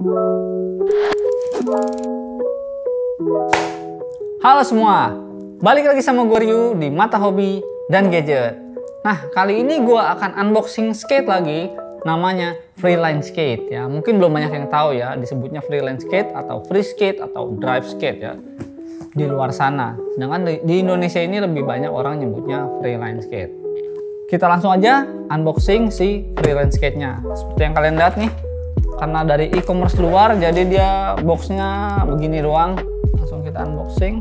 Halo semua, balik lagi sama gue Ryu di Mata Hobi dan Gadget. Nah, kali ini gue akan unboxing skate lagi, namanya freeline skate ya. Mungkin belum banyak yang tahu ya, disebutnya freeline skate atau free skate atau drive skate ya di luar sana. Sedangkan di Indonesia ini lebih banyak orang nyebutnya freeline skate. Kita langsung aja unboxing si freeline skate-nya. Seperti yang kalian lihat nih, karena dari e-commerce luar, jadi dia boxnya begini doang. Langsung kita unboxing.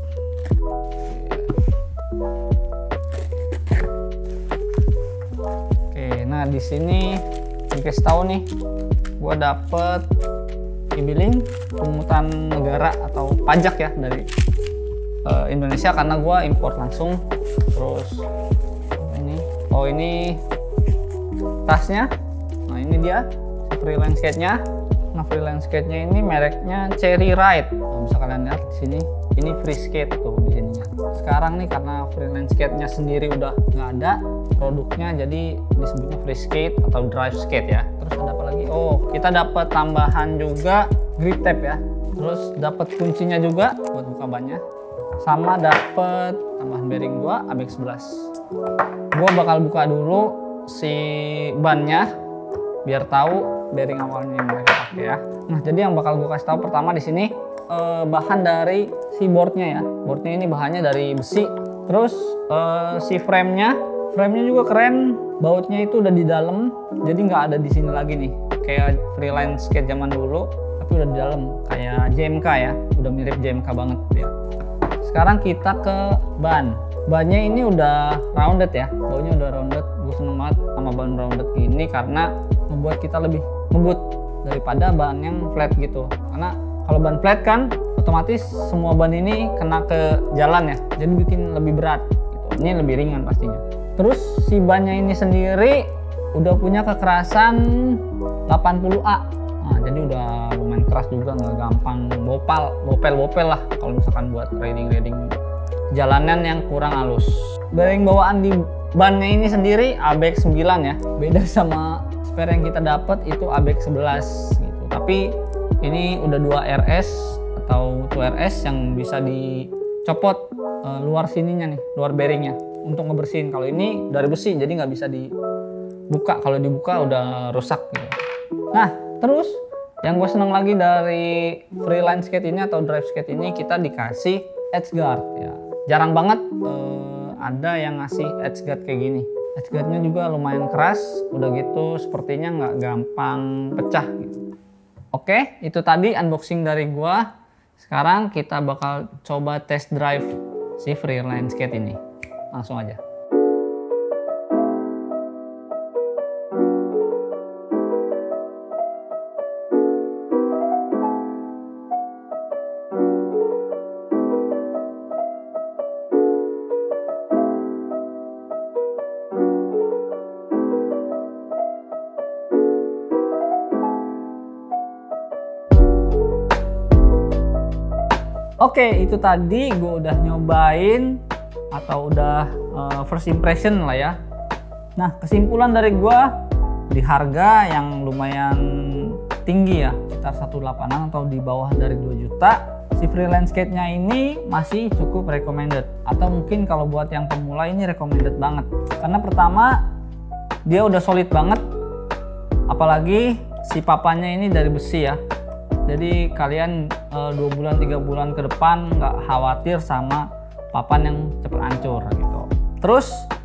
Oke, nah di sini dikasih tahu nih, gua dapet e-billing pungutan negara atau pajak ya dari Indonesia karena gua import langsung. Terus ini tasnya. Nah ini dia freelance skate-nya. Nah freelance skate-nya ini mereknya Cherry Ride. Nah, bisa kalian lihat di sini. Ini free skate tuh di sini. Sekarang nih karena freelance skate-nya sendiri udah nggak ada produknya, jadi disebutnya free skate atau drive skate ya. Terus ada apa lagi? Oh, kita dapat tambahan juga grip tape ya. Terus dapat kuncinya juga buat buka bannya. Sama dapat tambahan bearing gua ABX11. Gua bakal buka dulu si bannya biar tahu bearing awalnya yang mereka pakai ya. Nah, jadi yang bakal gue kasih tahu pertama di sini bahan dari si boardnya ya. Boardnya ini bahannya dari besi. Terus si frame-nya juga keren. Bautnya itu udah di dalam, jadi nggak ada di sini lagi nih. Kayak freeline skate zaman dulu, tapi udah di dalam. Kayak JMK ya, udah mirip JMK banget ya. Sekarang kita ke ban. Bannya ini udah rounded ya, baunya udah rounded. Gue seneng banget sama ban rounded gini karena membuat kita lebih ngebut daripada ban yang flat gitu. Karena kalau ban flat kan otomatis semua ban ini kena ke jalan ya, jadi bikin lebih berat gitu. Ini lebih ringan pastinya. Terus si bannya ini sendiri udah punya kekerasan 80A. Nah, jadi udah lumayan keras juga, nggak gampang bopel lah kalau misalkan buat riding jalanan yang kurang halus. Bearing bawaan di bannya ini sendiri ABX9 ya, beda sama spare yang kita dapat itu ABX11 gitu. Tapi ini udah 2RS atau 2RS yang bisa dicopot luar sininya nih, luar bearingnya untuk ngebersihin. Kalau ini dari besi jadi nggak bisa dibuka, kalau dibuka udah rusak gitu. Nah terus yang gue seneng lagi dari freeline skate ini atau drive skate ini, kita dikasih edge guard ya. Jarang banget ada yang ngasih edge guard kayak gini. Edge guardnya juga lumayan keras, udah gitu sepertinya nggak gampang pecah gitu. Oke, itu tadi unboxing dari gua. Sekarang kita bakal coba test drive si freeline skate ini. Langsung aja. Oke, itu tadi gue udah nyobain atau udah first impression lah ya. Nah, kesimpulan dari gue, di harga yang lumayan tinggi ya, sekitar 1,8an atau di bawah dari 2 juta, si freelance skate-nya ini masih cukup recommended. Atau mungkin kalau buat yang pemula ini recommended banget. Karena pertama, dia udah solid banget, apalagi si papannya ini dari besi ya. Jadi kalian 2 bulan 3 bulan ke depan nggak khawatir sama papan yang cepet hancur gitu. Terus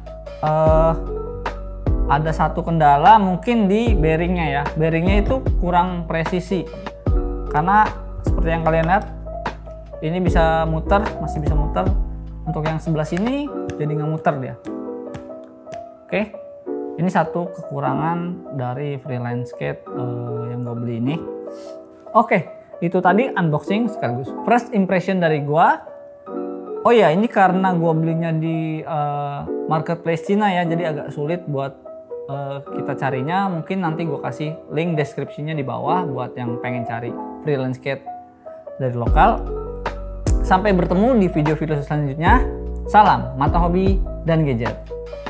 ada satu kendala mungkin di bearingnya ya. Bearingnya itu kurang presisi karena seperti yang kalian lihat ini bisa muter, masih bisa muter. Untuk yang sebelah sini jadi nggak muter dia. Oke, ini satu kekurangan dari freeline skate yang gue beli ini. Oke, itu tadi unboxing sekaligus first impression dari gua. Oh ya, ini karena gua belinya di marketplace Cina ya, jadi agak sulit buat kita carinya. Mungkin nanti gua kasih link deskripsinya di bawah buat yang pengen cari freelance skate dari lokal. Sampai bertemu di video-video selanjutnya. Salam Mata Hobi dan Gadget.